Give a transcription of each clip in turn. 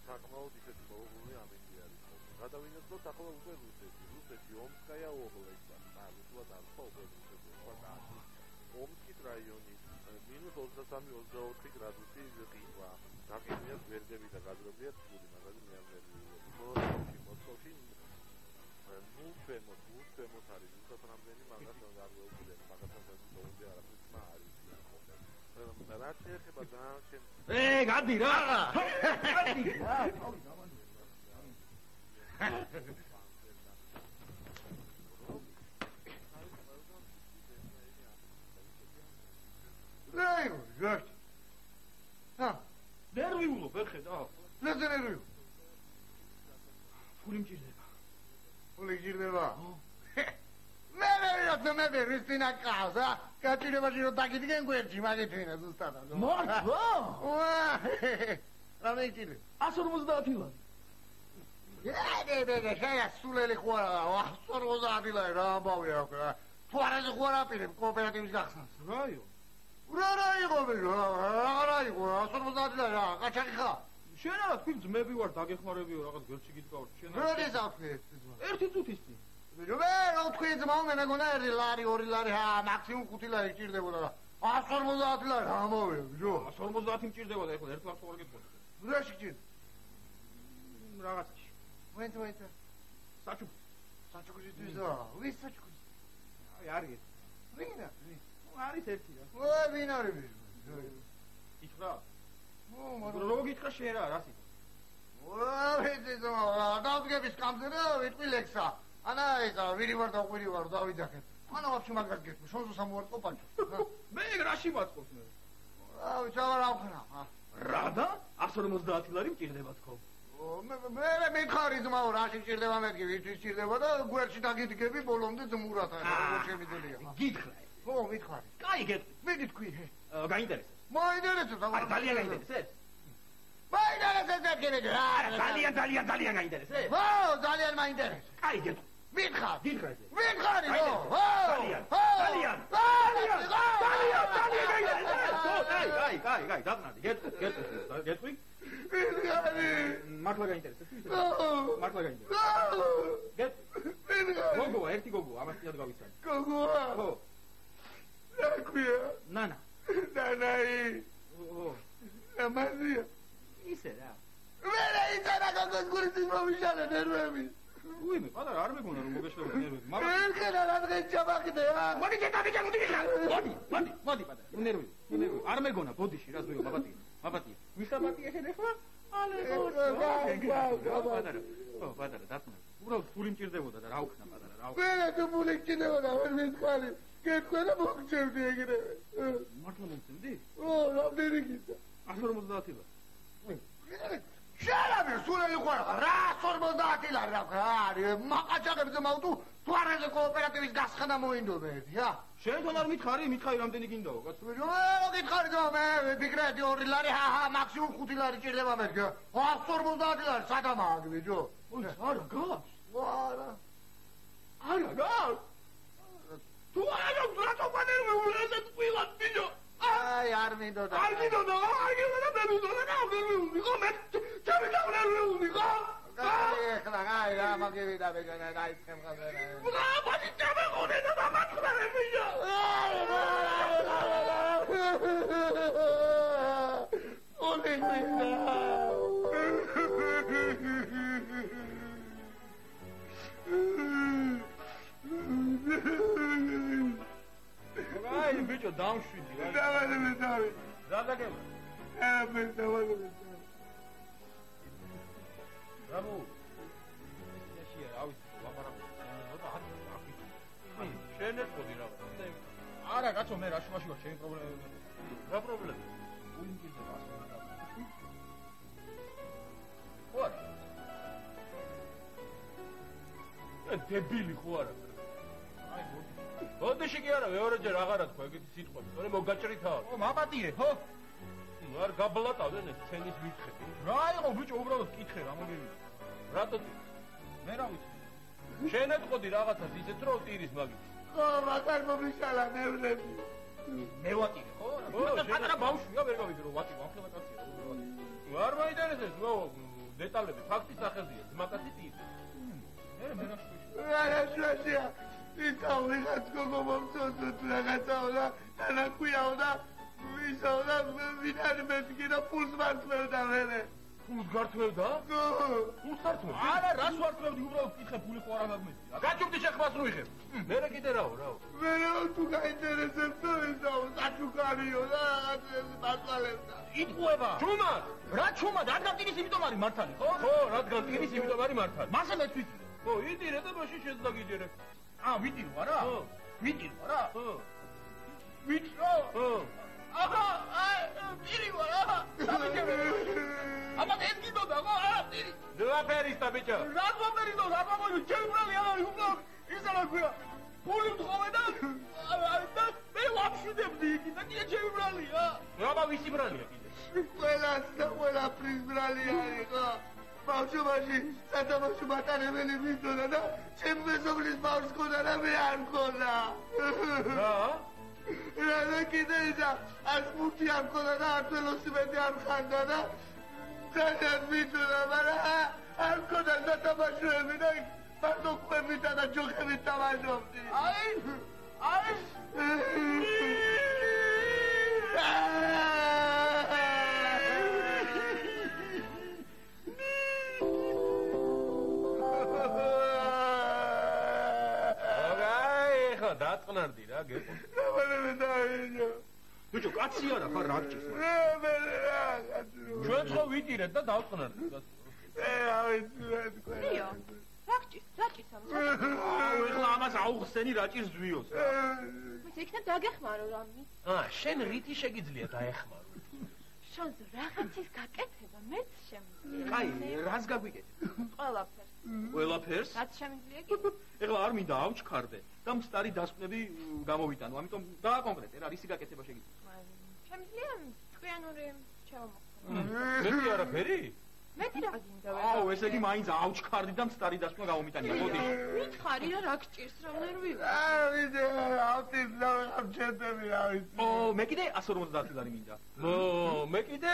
საკმაოდ ისეთი მოუღუნე ამინდი არის. გადავინაცვლოთ ახლა უკვე რუსეთი ომსკაია ობლასტა, ნალუსად არის უკვე რუსეთი სხვა ომსკის რაიონი -23-24 გრადუსი ყინვა. დაგინია გვერდები და გადრობია ცუდი, მაგალითად მოსკოვში ნულფემოს არის უცებ რამდენი მაგას არ ვეუბნები, მაგასაც დაუნდა არაფერს მა არის ხოლმე. რაც შეეხება დანარჩენ გადი რა! გადი რა! Gert. Ha. Nerviulo, vergeet. Let er nu. Voel hem girdi. Voel ik hier wel. Me verresti in casa. Capire faccio tacchi che in querci, ma che c'è su stata. Morto! La metti. Assormos da fila. Sai sulle le cuore, assormos da fila, ramba io. Tu arredi cuore per cooperativi gas. Raio. რა იყო მე? რა იყო? ასორმოს დადილა, კაჩაკი ხარ? შენ რა თქვი ძმები ვარ, დაგეხმარებიო, რაღაც გერჩი გიდგავ. შენ რა? როდის აქვე ძმა? ერთი წუთის წინ. მე რა თქვი ძმა, მე მეგონა 1 ლარი, 2 ლარი, მაქსიმუმ 5 ლარი ჭირდებოდა და 150 ლარი რა მოვიდა, ბიჭო? 150 მჭირდებოდა, ეხლა 1 ლარს ვარ გეტყოდა. რა შეჭირდა? რაღაცაში. ვენთ. საჩუქრი ძვიზა, ვის საჩუქრი? აი არის. ვინა? არის ერთი რა. ვინ არის? ითხრა? რო გითხრა შენ რა, რა სიტყვა? ვიცი ზომა, დავდგების კამზე და ვიტყვი ლექსა. ანა ისა, ვირი ვარ და ყვირი ვარ, დავიდახეთ. ანა ვაფშე მაგას გეტყვი, შონზე სამოვარწყო პანჩო. მე რაში მაწყობს მე? ჩავა რა ვქნა. რა და? 150 ლარი მჭირდება თქო. მე მითხარი ძმაო, რაში მჭირდება მეთქი, ვისთვის მჭირდება და გვერდში დაგიდგები ბოლომდე ძმურად არა, როგორ შემიძლია. გითხრა. ხო, მითხარი. კაი გეტყვი. მე გიტყვი. გაინტერესებს? მოინტერესებს, აი ძალიან გაინტერესებს? მაინტერესებს გეტყვი რა. ძალიან გაინტერესებს? ხო, ძალიან მაინტერესებს. კაი გეტყვი. მითხარ. გითხრა. მითხარი, ხო. ძალიან გაინტერესებს? დაგნადი, გეტყვი? მითხარი. მართლა გაინტერესებს? მართლა გაინტერესებს? გეტყვი? გოგოა, ერთი გოგოა, ამას წიად გავიცანი. გოგოა? ხო. რა ქვია? ნანა. ნანაი. ო. ამაზია. ისე რა. მე რა იცოდა გოგოს გულის მომიშალე ნერვები. უიმე, პატარა არ მეგონა რომ მოგეშლება ნერვები. ერქენა რა დღეს ჩაბახდე რა. მოდი პატარა. ნერვები. არ მეგონა ბოდიში რა ზოიო მაბატია. ვისაბატია შენ ახლა? პატარა, დათმო. უბრალოდ ფული მჭირდებოდა და რა უქნა პატარა, რა უქნა. მე თუ ფული მჭირდებოდა, ვერ მითხარი. გეტყვი და მოგწევდი ეგრევე. მართლა მომწევდი? რამდენი გიწა? 150 ლარი. შარაბი, სულელი ხარ, რა 150 ლარი რა არის? მაყაჭაგებს მოვდუ, თუ არ ეს კოოპერატივის გასხანა მოინდობე, რა? შენ თან არ მითხარი რამდენი გინდაო, კაცო? რა გითხარი და მე ვიფიქრე 2 ლარი, მაქსიმუმ 5 ლარი ჭირდება მე. 150 ლარი სადამაა, ბიჭო. არა გავს. არა გავს. თუ არა გრატო პანერმე უზეთ ყვილად ბიჭო. აი არ მინდოდა. მე მინდოდა მე ჩემი დავრელი ვიყო. ეხლა აი რა მაგივიდა ბეგანა დაიწყემ ხაზე. ბაბადი ჩამეყოლე და დამატყრე ბიჭო. ოლე მინდა. აი ბიჭო დამშვიდი რა. დავალებე. რა დაგემა? მე დავალებე. რამო? ეშია რა ვიცი, ლაპარაკობ. შენ ეთქოდი რა. არა კაცო მე რა შუაში ვარ, შენი პრობლემა. რა პრობლემა? უინკიზე პასუხი. ხო არა? დებილი ხო არა? აი ბოდიში კი არა, მეორეჯერ აღარა თქვა ეგეთი სიტყვები. თორე მოგაჭრითავ. ო მაპატიე, ხო? არ გაბლატავდნენ ეს ცენის მითხები. რა იყო ბიჭო, უბრალოდ კითხე რა მოგივიდა. რატო? მე რა ვიცი. შენ ეთყოდი რაღაცას ისეთ რო ტირის მაგით. ხო, მაგარ მომიშალა ნევლები. მე ვატირე, ხო? პატარა ბავშვია, ვერ გავიგე რომ ვატირო, ახლა კაცია. არ მაინტერესებს, დეტალები ფაქტის სახელზეა, ძმაკაცი ტირ. არა შუაშია ისაული გაცგოგო მომწონთ რაღაცაო და თანაქვიაო და ვისაო და ვინ არის მეთქი და ფულს მართლევდა მერე ფულს გართმევდა? ფულს გართმევდა? არა, რას ვართმევდი, უბრალოდ ვკითხე, ფული ხო არა გაგმეცი. გაჭუქდი შეხმას რო იღებ. მერე კიდე რაო. მერე თუ გაინტერესებს და ვისაო საჩუქარიო და რაღაცები მართლევდა. იტყუება. ჩუმად. რა ჩუმად? რადგან ტირის იმიტომ არის მართალი, ხო? ხო, რადგან ტირის იმიტომ არის მართალი. მასე მეც ვიცი. ხო, იდირე და მაშინ შეძლა გიდირე. ვიტირო არა? ხო. ვიტირო არა? ხო. ვიტირო? ხო. აჰა, ტირი ვარ, აჰა. აბა ეს გიდოდა, ხო? ტირი. დაფერისტა ბიჭო. რა დაფერისტო, რა მომი, ჩემი ბრალი არის, უბრალოდ ისა რა ქვია. ფული მთხოვე და მე ვაფშიდებდი იქ და კიდე ჩემი ბრალია. აბა ვისი ბრალია კიდე? ყველას და ყველაფრის ბრალი არის, ხო? ბავშვობაში სათამაშო მატარებელი მიდოდა და ჩემ მეზობლის ბავშვს ქონდა და მე არ მქონდა. რა და კიდე ისა არც მუქი არ მქონდა და არც ველოსიპედი არ მქონდა და ძალიან მიდოდა, მაგრამ არ მქონდა სათამაშოები და მარტო კვებითა და ჯოხებით თამაშობდი. დაწყნარდი რა გეყო. მე დაიჯო. ბიჭო, კაცი არა ხარ რა გჭირს? მე რა კაცი. ჩვენ ხო ვიტირეთ და დავწყნარდი. რა ვიცი თქვენ. რიო. რა გჭირს ამას? ეხლა ამას აუხსენი რა ჭირს ზვიოს. მე იქნებ დაგეხმარო რამე. შენ რითი შეგიძლია დაეხმარო? შენს რაღაცის გაკეთება მეც შემიძლია. კაი, რას გაგვიკეთე? ყველაფერს. ყველაფერს? რაც შემიძლია კიდე. ეხლა არ მინდა ავჩქარდე და მстаრი დასკვნები გამოვიტანო, ამიტომ დააკონკრეტე რა, რისი გაკეთება შეგიძლია? შემიძლია თქვენური ჩავმოხო. მეტი არაფერი? მეტი რა გინდა? ესე იგი მაინც ავჩქარდი და მстаრი დასკვნა გამომიტანია, მოდი. მითხარი რა გჭირს, რა ნერვი ვარ. ვიცი, ავტის და ამჩეთები რა ვიცი. მე კიდე 150 ლარი მინდა. მე კიდე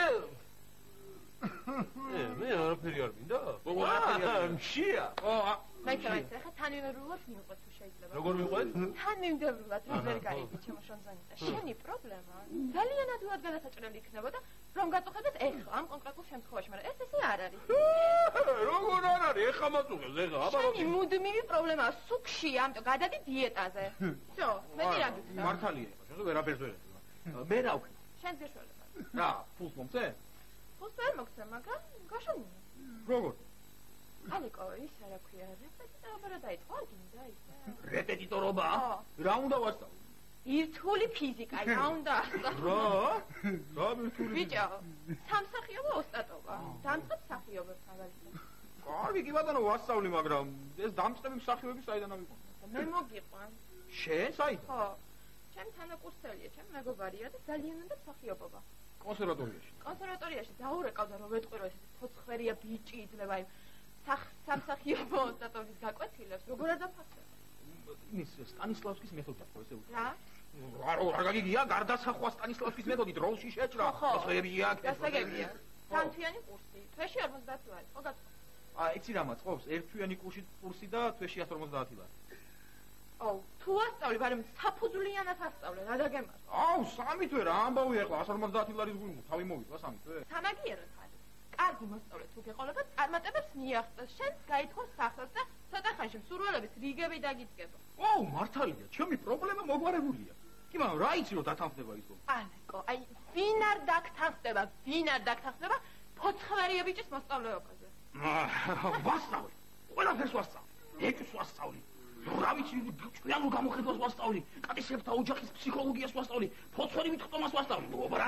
მე არაფერი არ მინდა. მშია. მაინც ახლა თანმიმდევრულად მიყვეთ თუ შეიძლება. როგორ მიყვეთ? თანმიმდევრულად რა ვერ გაიგე ჩემო შონზანიტა. შენი პრობლემა ძალიან ადვილად განასაჭრელი იქნება და რომ გაწუხებდეს ეხლა ამ კონკრეტულ შემთხვევაში, მაგრამ ეს ესე არ არის. როგორ არ არის? ეხლა მაწუხებს, ეხლა აბა. შენი მუდმივი პრობლემაა სუქში, ამიტომ გადადი დიეტაზე. всё, მეტი რა გიქნა? მართალია, შენ ვერაფერს ვერ ეხლა. მე რა ვქნა? შენ გეშველება. რა, ფულს მომწე? ფულს ვერ მოგცემ, მაგრამ გაშონია. როგორ? ალიკო, ის რა ქვია, რეპეტიტორობა დაიწყო, არ გინდა ისე? რეპეტიტორობა? რა უნდა ვასწავლო? ბირთვული ფიზიკა, რა უნდა ასწავლო? რა ბირთვული? ბიჭო, სამსახიობო ოსტატობა. დამწყებ მსახიობებს მაგალითად. კარგი, კი ბატონო, ვასწავლი, მაგრამ ეს დამწყები მსახიობები საიდან ავიყვანო? მე მოგიყვან. შენ საიდან? ხო. ჩემი თანაკურსელია, ჩემი მეგობარია და ძალიან უნდა მსახიობობა. კონსერვატორიაში. კონსერვატორიაში დაურეკავდა რომ ვეტყვირო ეს ფოცხერია ბიჭი იძლევა იმ სამსახიობო ოსტატობის გაკვეთილებს, როგორ არ დაფასება? ის სტანისლავსკის მეთოდია ხო ესე ვთქვა? რა? რა გაგიგია გარდასახვა სტანისლავსკის მეთოდით როლში შეჭრა. გასაგებია. გასაგებია. სამთვიანი კურსი. თვეში 50 ლარი. ხო გასაგებია. იცი რა მაწყობს? ერთთვიანი კურსი და თვეში 150 ლარი. თუ ასწავლე, მაგრამ საფუძვლიანად ასწავლე, რა დაგემართო? სამი თვე რა ამბავია ახლა 150 ლარის გულმო, თავი მოვიდა სამი თვე. სამაგიეროდ არის. კარგი მოსწავლე თუ გეყოლება, წარმატებებს მიაღწევს, შენს გაითხოვს სახელს და ცოტა ხანში მსურველების რიგები დაგიწყება. მართალია, ჩემი პრობლემა მოგვარებულია. კი, მაგრამ რა იცი რომ დათანხმდება ის გო? ალეკო, ვინ არ დაგთანხმდება, ფოცხერია ბიჭის მოსწავლეობაზე. ვასწავლი, ყველაფერს ვასწავლი, ეჭვს ვასწავლი. რა ვიცი, ჭკვიანურ გამოხედვას ვასწავლი, კატისებრთა ოჯახის ფსიქოლოგიას ვასწავლი, ფოცხვერი მithყდომას ვასწავლი.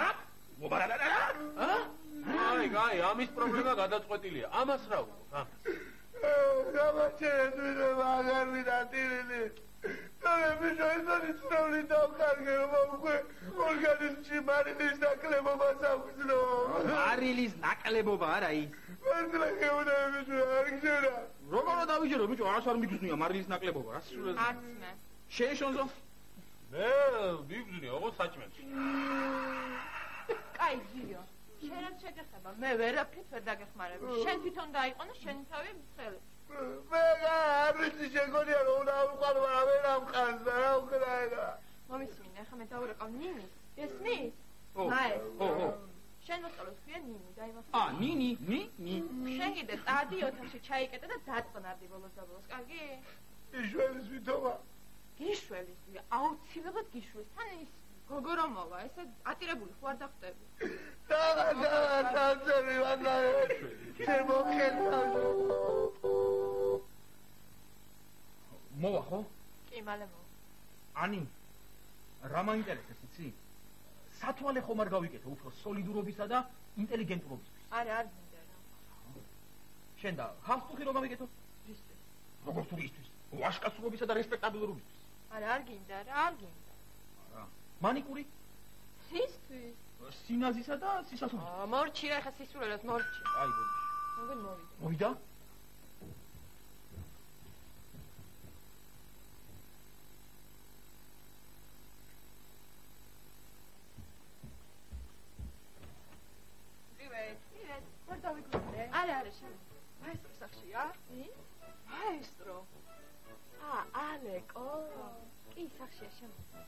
აი, ამის პრობლემა გადაწყვეტილია. ამას რა ვუყო? გამაჩერეთ ვიდრე აღარ ვიდატირილი. მე შოიზონის ნოლი დავკარგე რომ ორგანიზმში მარილის ნაკლებობას აღვძლო. მარილის ნაკლებობა არა ის. მართლა გეუბნები ბიჭო, არ გჯერა. როგორ დავიჯერო ბიჭო, არას არ მიგზნია მარილის ნაკლებობა, რა სულე. არც მე. შენ შონზო? მე ვიგზნია, ოღონდ საჭმელში. კაი, ძიო. შენაც შეგეხება, მე ვერაფრით ვერ დაგეხმარები. შენ თვითონ დაიყვანო შენი თავი მთელი. მე არ ვიცი შეგონია რომ უნდა ავყავ ამერ ამ ხანს და რა ვქნა ეგა. მომისმინე, ახლა მე დავურეკავ ნინი. ესმის? ო. მაესტრო. ო. შენ მოსწავლეს ქვია ნინი, დაიმახსოვრე. ნინი. შენ კიდე წადი ოთახში ჩაიკეტე და დაწყნარდი ბოლოს და ბოლოს, კარგი? იშველის ვითომა. გიშველის, აუცილებლად გიშველის. თან ის გოგო რომ მოვა, ესე ატირებული ხო არ დახვდები? დაძები ვანდა. შემოხედა. მოვა ხო? კი, მალე მოვა. ანი რა მაინტერესებს იცი? სათვალე ხომ არ გავიკეთე უფრო სოლიდურობისა და ინტელიგენტურობისთვის. არა, არ გინდა რა. შენ და ხალხი რომ გავიკეთო? ისთვის. როგორ ტურისტვის? ვაშკაცობისა და რესპექტაბილურობისთვის. არა, არ გინდა რა, არ გინდა. არა. მანიკური? სისთვის. სინაზისა და სისასულის. მორჩი რა, ხა სისულელოს მორჩი. აი ბოდი. მოგენ მოვიდა. მოვიდა? ვერ დავიგვიდე? არა, შენ. მაესტრო სახშია? მაესტრო. ალეკო. კი, სახშია შენ.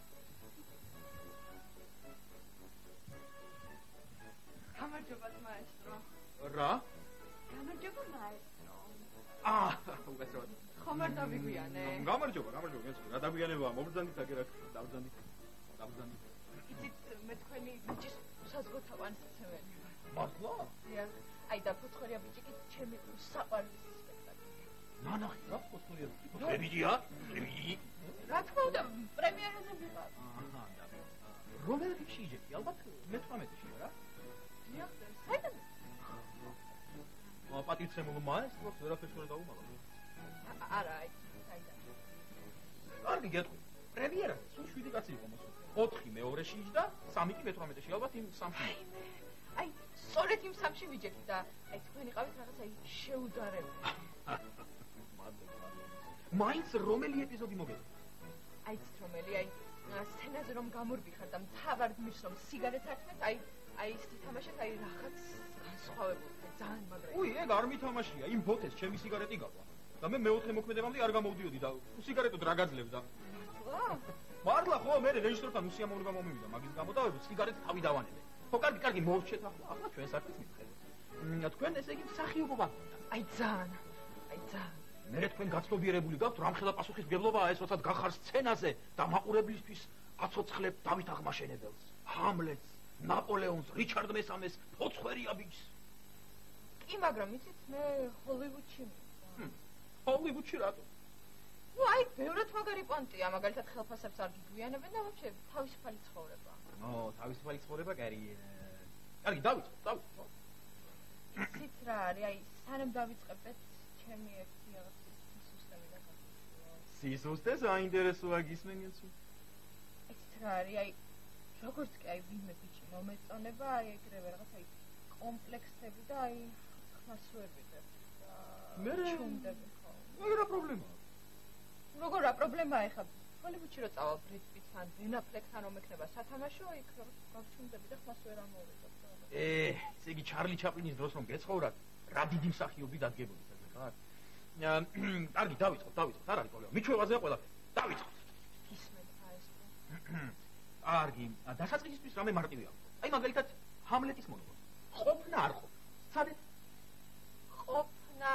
გამარჯობა მაესტრო. რა? გამარჯობა მაესტრო. უგასრად. ხომ არ დავიგვიანე? გამარჯობა, რა დაგვიანებაა? მობრძანდით აგერა, დავბრძანდით. იცით, მე თქვენი ბიჭის საზღოთავანი სცემელი. მართლა? დიახ. აი და ფოცხორია ბიჭი ჩემი საყვარლის სპექტაკლი. ნანახი, რა ფოცხორია? ტრებიდია? რა თქმა უნდა, პრემიერაზე ვიყავ. რომელ რიგში იჯექი? ალბათ მე-18-ში რა? დიახ, საერთოდ პატივცემულ მაესტროს ვერაფერს ვერ დაუმალო. არა, აი, საიდან. კარგი გეტყვი. პრემიერაზე სულ 7 კაცი იყო მოსული. 4 მეორეში იჯდა, 3 კი მე-18-ში, ალბათ იმ 3-ში. აი, სწორედ იმ 3-ში ვიჯექი და აი თქვენ იყავით რაღაცა შეუდარებელი. მაინც რომელი ეპიზოდი მოგეწონათ? აი, რომელი, აი, სცენაზე რომ გამორბიხარ და მთავარ გმირს რომ სიგარეტს აკეთებ, აი ის თამაშეთ, აი რაღაც განსხვავებული, ძალიან მაგრა. უი, ეგ არ მითამაშია, იმ ბოთეს ჩემი სიგარეტი გაყვა. და მე მეოთხე მოქმედებამდე არ გამოვდიოდი და სიგარეტოდ რა გაძლევდა. მართლა ხო, მე რეჟისორთან უსიამოვნება მომივიდა, მაგის გამო და სიგარეტს თავი დავანებე. ხო, კარგი, მოვრჩეთ ახლა ჩვენ საქმეს მითხარით. თქვენ ესე იგი მსახიობობა. აი ძალიან. მე თქვენ გაცნობიერებული გაქვთ, რამხელა პასუხისმგებლობაა ეს, როდესაც გახარ სცენაზე და მაყურებლისთვის აცოცხლებთ დავით აღმაშენებელს, ჰამლეტს, ნაპოლეონს, რიჩარდ მესამეს, ფოცხვერია ბიჭს. კი, მაგრამ იცით, მე ჰოლივუდში მივიდა. ჰოლივუდში რატო? ნუ აი, ბევრად მაგარი პონტია, მაგალითად ხელფასებს არ გიგვიანებენ და ვაფშე თავისუფალი ცხოვრება. თავისუფალი ცხოვრება კარგია. კარგი, დავიწყო. იცით რა არის, აი, სანამ დავიწყებთ ჩემი ერთი რაღაც სისტემი და გასაგებია. სისუსტე საინტერესოა გისმენიაც. იცით რა არის, აი, როგორც კი აი ვინმე ბიჭი მომეწონება, აი ეგრევე რაღაც აი კომპლექსები და აი ხმასუები და ჩუმდები ხო. რა პრობლემაა? როგორ რა პრობლემაა ხა? ჰოლივუდში რო წავალ ბრედ პიტთან, ბენ აფლეკთან რომ ექნება სათამაშო, იქ გავჩუმდები და ხმასუე რა მოვიდა. ესე იგი ჩარლი ჩაპლინის დროს რომ გეცხოვრათ, რა დიდი მსახიობი დადგებოდით ასე ხარ? კარგი, დავიწყოთ, არ არის პრობლემა. მიჩვევაზე ყველაფერი. დავიწყოთ. ისმენთ აესტრო. კარგი, დასაწყისისთვის რამე მარტივია. აი მაგალითად ჰამლეტის მონოლოგი. ყოფნა არ ყოფნა. სცადეთ? ყოფნა.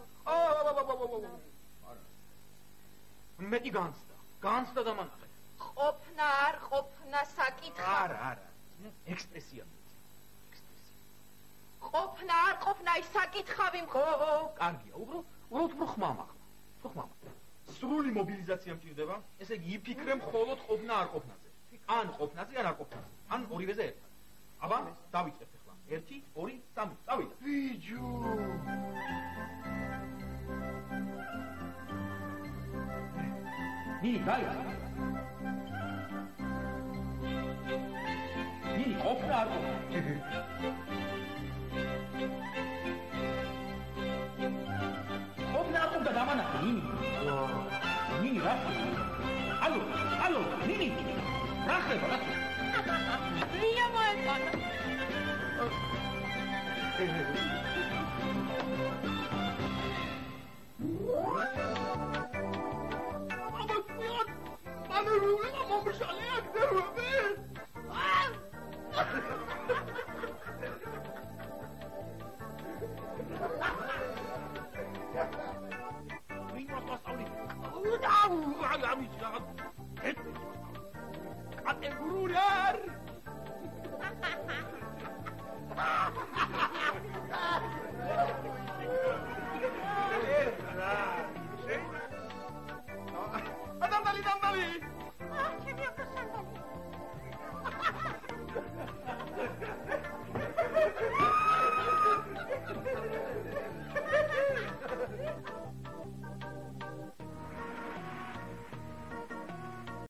არა. მეტი განცდა და მანახე. ყოფნა არ ყოფნა საკითხი. არა. ექსპრესია. ყოფნა არ ყოფნა ის საკითხავი ხო, კარგია. უბრალოდ ხმამა. სრული მობილიზაცია მჭირდება. ესე იგი იფიქრე მხოლოდ ყოფნა არ ყოფნაზე. ან ყოფნაზე, ან არ ყოფნაზე. ან ორივეზე ერთად. აბა, დავიწყებთ ახლა. 1, 2, 3, წავიდა. ბიჭო. ნინი, გაიგე. ნინი, ყოფნა არ ყოფნა. ყოფნა არ ყოფნა დამანახე, ნინი. ნინი, რა ხდება? ალო, ნინი. რა ხდება? მია მოეწონა. Ama Fuat, bana rüğüne momşale